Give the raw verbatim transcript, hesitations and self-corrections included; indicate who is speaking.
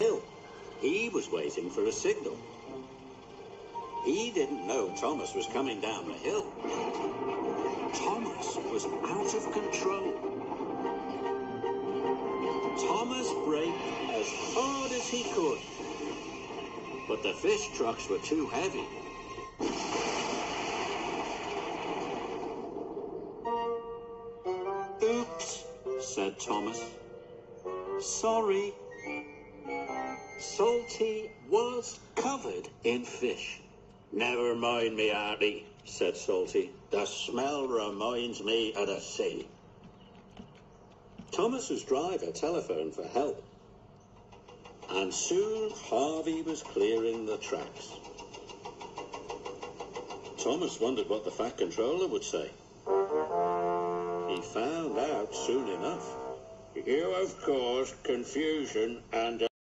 Speaker 1: hill. He was waiting for a signal. He didn't know Thomas was coming down the hill. Thomas was out of control. Thomas braked as hard as he could, but the fish trucks were too heavy. "Oops," said Thomas. "Sorry." Salty was covered in fish. "Never mind me, Artie," said Salty. "The smell reminds me of the sea." Thomas's driver telephoned for help, and soon Harvey was clearing the tracks. Thomas wondered what the Fat Controller would say. He found out soon enough. "You have caused confusion and